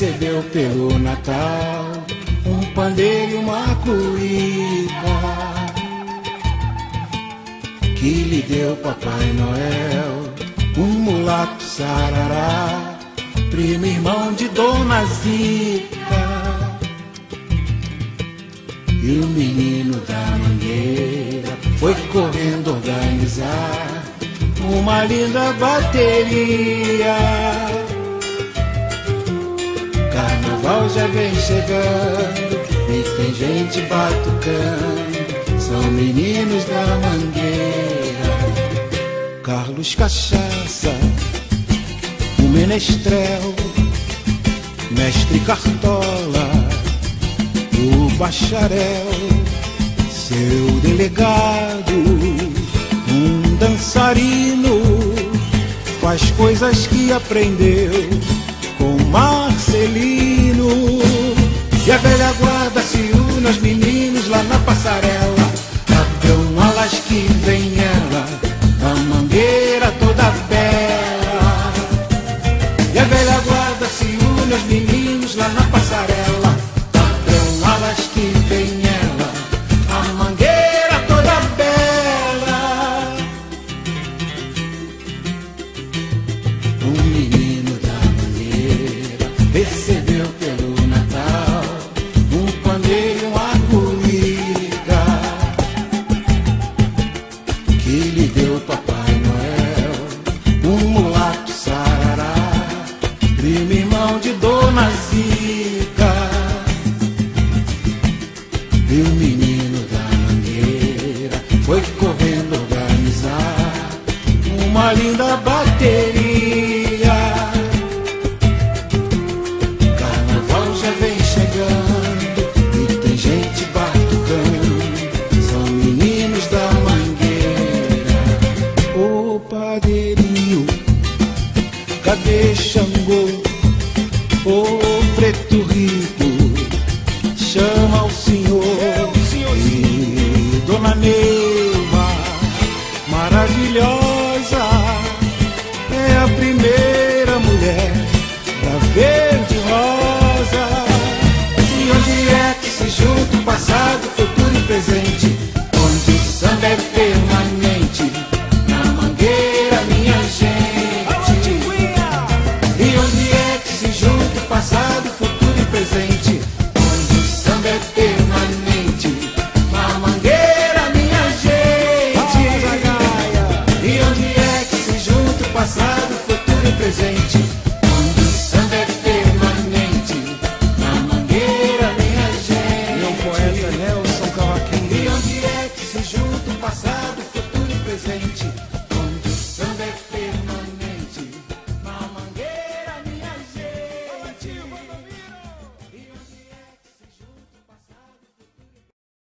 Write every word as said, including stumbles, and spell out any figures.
recebeu pelo Natal um pandeiro e uma cuíca que lhe deu Papai Noel, um mulato sarará, primo irmão de Dona Zica. E o menino da mangueira foi correndo organizar uma linda bateria. Carnaval já vem chegando e tem gente batucando, são meninos da mangueira. Carlos Cachaça, o menestrel, mestre Cartola, o bacharel, seu delegado, um dançarino, faz coisas que aprendeu com Marcelino. E a velha guarda se une aos meninos lá na passarela, abram alas que vem ela, a mangueira toda bela. E a velha guarda se une aos meninos lá na passarela, alas que vem ela, a mangueira toda bela. Um menino da mangueira recebeu pelo Natal um pandeiro e uma cuíca que lhe deu Papai Noel, um mulato sarará, primo irmão de Dona Zica. E o menino da mangueira foi correndo organizar uma linda bateria. Carnaval já vem chegando e tem gente batucando, são meninos da mangueira. Ô padrinho, cadê Xangô? Ô preto rico, chama o senhor, e Dona Neide